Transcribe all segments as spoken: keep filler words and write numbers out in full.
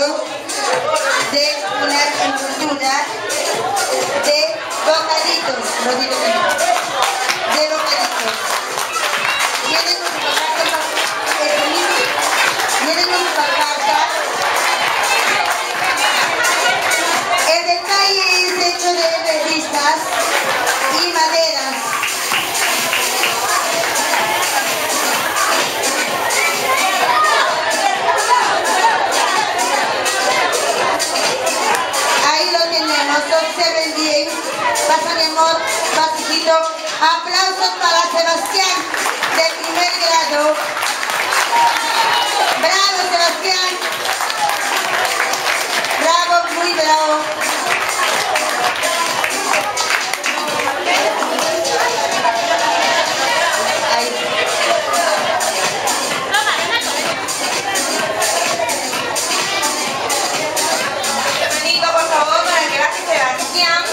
grado de una cultura de vocalitos, lo digo bien, de vocalitos. Vienen con su pancarta, vienen con su pancarta. El detalle es hecho de revistas y maderas. Ahí lo tenemos, observen bien, pasaremos pasito. Aplausos para Sebastián, de primer grado. Bravo, Sebastián. Bravo, muy bravo. Ahí. Nico, por favor, para que baje Sebastián.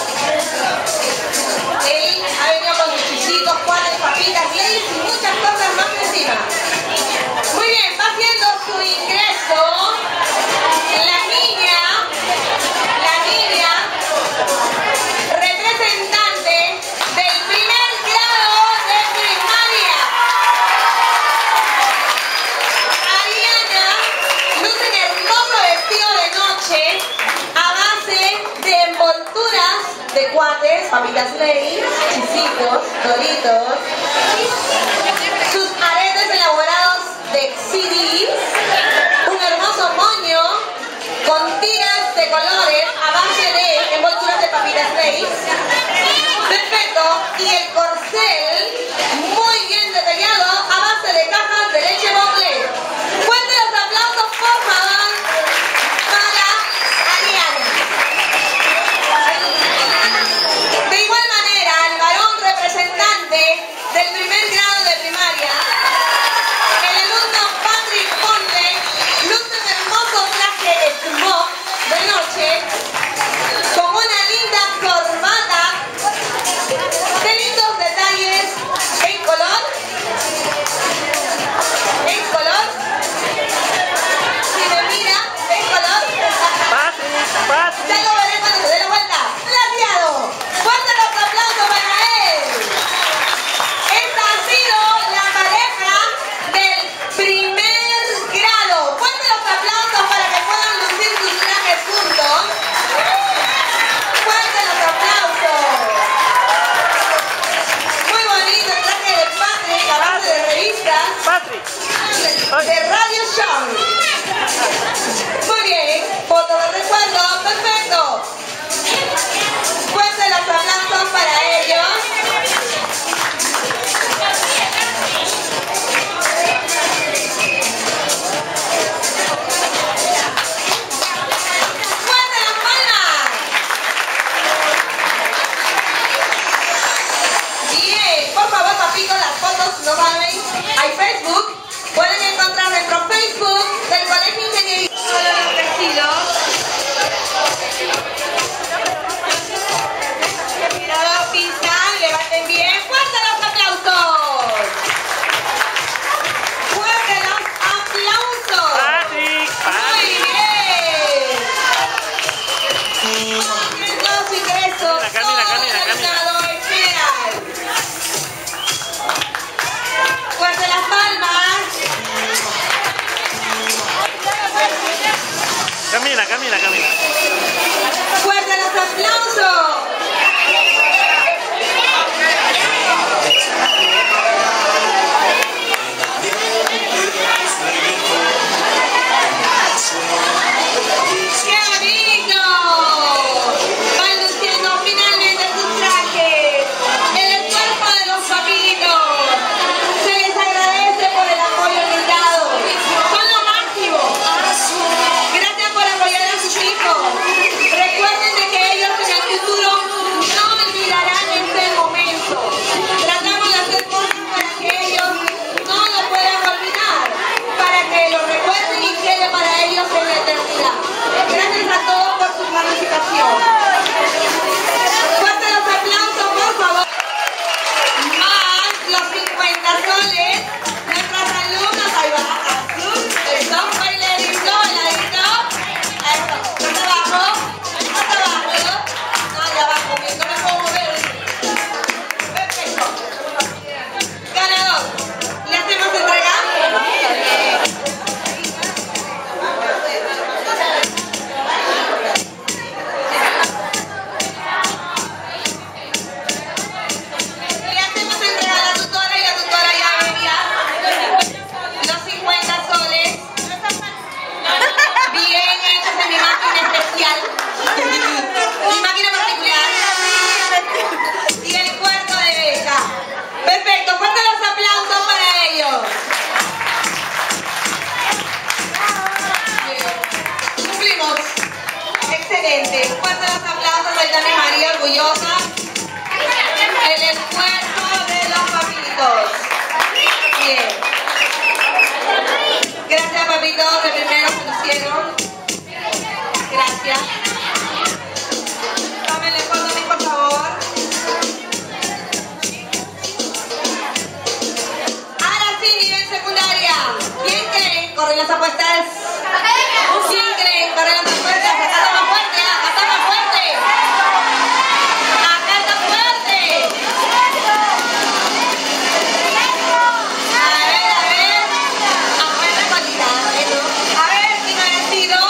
Él ha venido con sus chisitos, cuadros, papitas, leyes y muchas cosas más encima. Muy bien, va haciendo su ingreso la niña, la niña representante del primer grado de primaria. Ariana luce un hermoso vestido de noche a base de envolturas de cuates, papitas Lay's, chisitos, doritos, sus aretes elaborados de C Ds, un hermoso moño con tiras de colores a base de envolturas de papitas Lay's, perfecto, y el corcel muy bien detallado a base de cajas de leche Bogle. Fuerte los aplausos, por favor, para Ariana. De igual manera, el varón representante del primer grado de primaria, el alumno Patrick Ponte, luce un hermoso traje smock de noche con una linda corbata de lindos detalles en color, en color, si me mira, en color, ya lo veré cuando se dé la vuelta, plateado. Fuerte los aplausos para él. Esta ha sido la pareja del primer grado. Fuerte los aplausos para que puedan lucir sus trajes juntos. Fuerte los aplausos. Muy bonito el traje de Patrick a base de revistas. Patrick. De Radio Show. Muy bien. Foto de recuerdo. Perfecto. Fuerte los aplausos para ellos. ¡Fuerte las palmas! Bien, por favor, papito, las fotos no valen. Hay Facebook. Pueden encontrar nuestro Facebook del Colegio Ingeniería. Solo los vestidos. Cuidado, pinzan, levanten bien. ¡Fuerte los aplausos! ¡Fuerte los aplausos! Patrick, Muy bien. Los ingresos. Camila, Camila, todo Camila. realizado en general. Fuerte las palmas. Camila, Camila, Camila. Fuerte los aplausos. ¡Qué bonito! Van luciendo finalmente sus trajes. El esfuerzo de los papitos. Se les agradece por el apoyo brindado. Son lo máximo. Gracias por apoyar a sus hijos. Recuerden de que ellos en el futuro excelente. Fuerte los aplausos de Dani María, orgullosa. El esfuerzo de los papitos. Bien. Gracias, papitos, de primero que lo hicieron. Gracias. Tómenle foto a mí, por favor. Ahora sí, nivel secundaria. ¿Quién cree? Corren las apuestas. ¿Quién cree? Corren las apuestas. Acá está más fuerte, acá está más fuerte. Acá está fuerte. A ver, a ver. Afuera cualidad, ¿no? A ver, si no ha sido.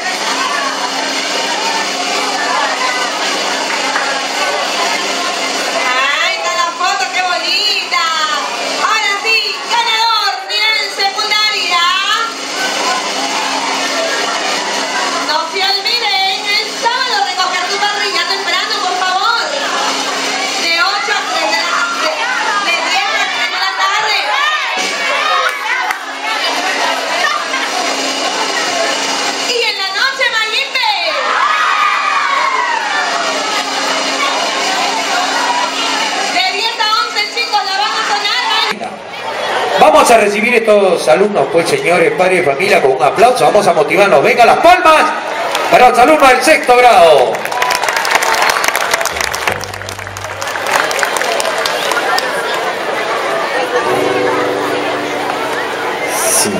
Ay, está la foto, qué bonita. Ahora sí, ganador, nivel secundaria. No se olviden, el sábado recoger tu parrilla temprano, por favor. De ocho a tres de la tarde. De diez a tres de la tarde. Y en la noche, Mayimbe. De diez a once, chicos, la van a sonar. Vamos a recibir estos alumnos, pues señores, padres de familia, con un aplauso. Vamos a motivarnos. Venga, las palmas para los alumnos del sexto grado. Sí.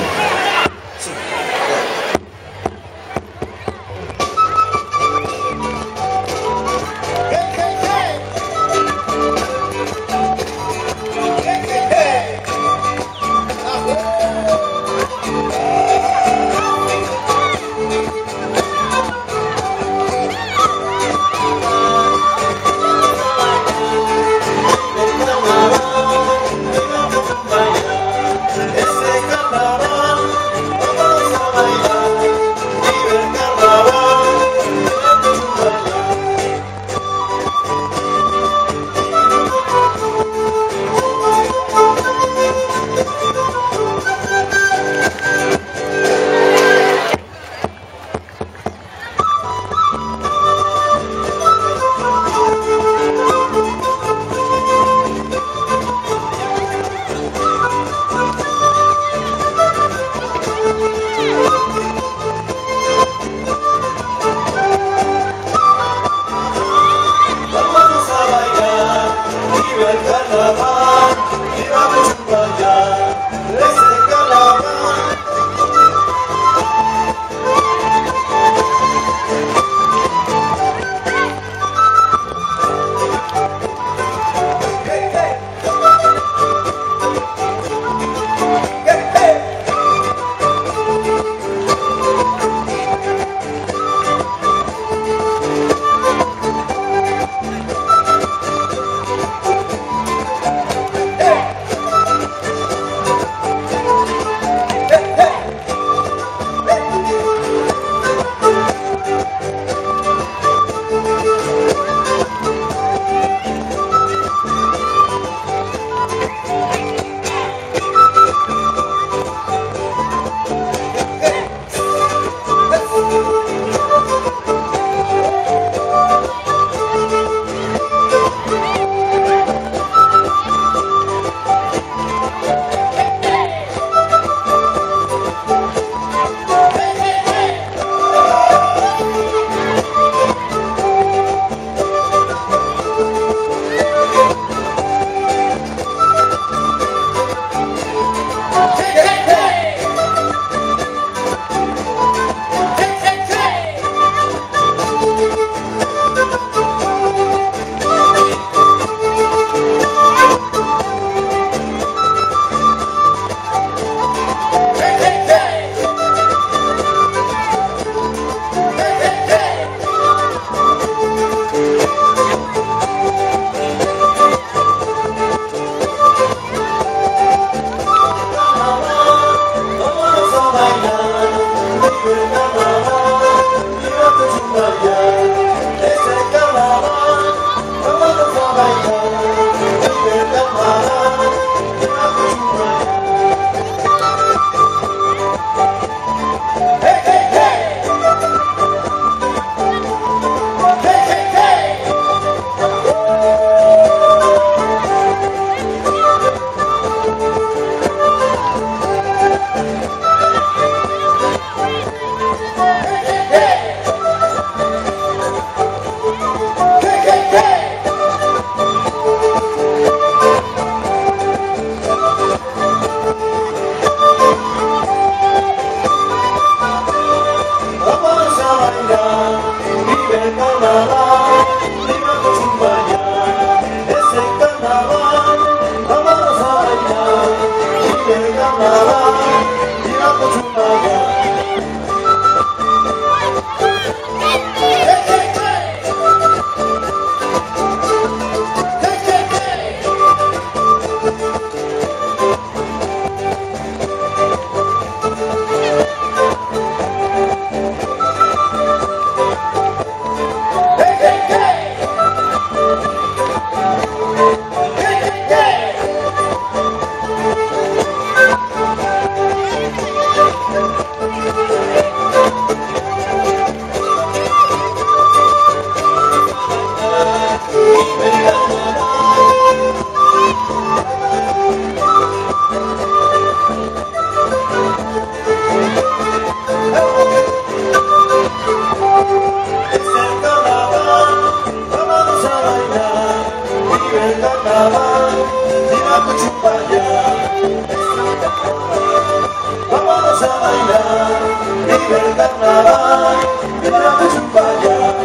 el carnaval, que me la chupa ya.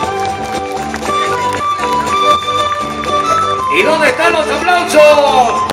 ¿Y dónde están los aplausos?